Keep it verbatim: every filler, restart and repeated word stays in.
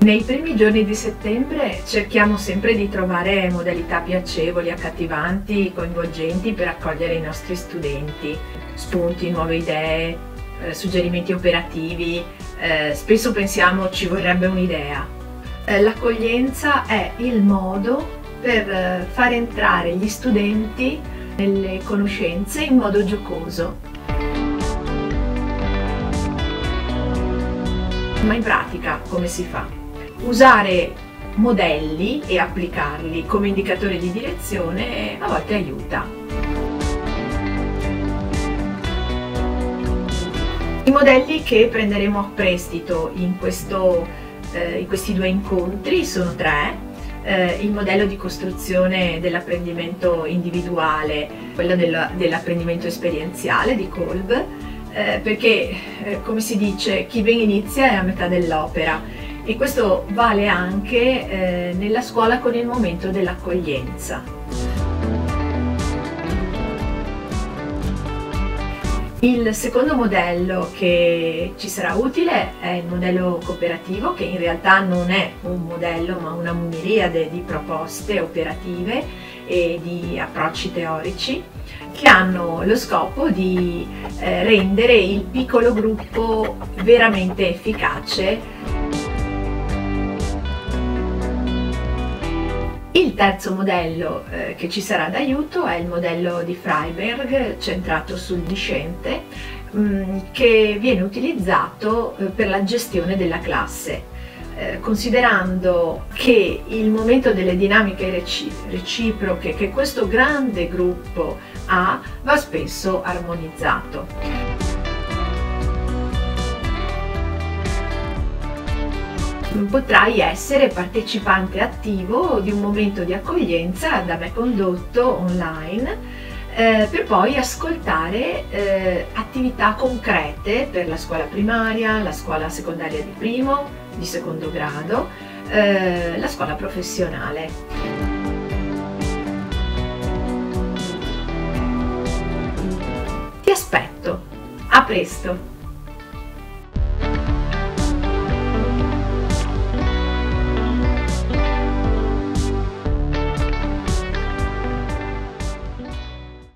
Nei primi giorni di settembre cerchiamo sempre di trovare modalità piacevoli, accattivanti, coinvolgenti per accogliere i nostri studenti. Spunti, nuove idee, eh, suggerimenti operativi, eh, spesso pensiamo ci vorrebbe un'idea. Eh, l'accoglienza è il modo per eh, far entrare gli studenti nelle conoscenze in modo giocoso. Ma in pratica come si fa? Usare modelli e applicarli come indicatori di direzione a volte aiuta. I modelli che prenderemo a prestito in, questo, eh, in questi due incontri sono tre. Eh, il modello di costruzione dell'apprendimento individuale, quello dell'apprendimento esperienziale di Kolb, eh, perché eh, come si dice chi ben inizia è a metà dell'opera. E questo vale anche eh, nella scuola con il momento dell'accoglienza. Il secondo modello che ci sarà utile è il modello cooperativo, che in realtà non è un modello ma una miriade di proposte operative e di approcci teorici che hanno lo scopo di eh, rendere il piccolo gruppo veramente efficace. Il terzo modello eh, che ci sarà d'aiuto è il modello di Freiberg, centrato sul discente, mh, che viene utilizzato eh, per la gestione della classe, eh, considerando che il momento delle dinamiche reci reciproche che questo grande gruppo ha va spesso armonizzato. Potrai essere partecipante attivo di un momento di accoglienza da me condotto online eh, per poi ascoltare eh, attività concrete per la scuola primaria, la scuola secondaria di primo, di secondo grado, eh, la scuola professionale. Ti aspetto, a presto!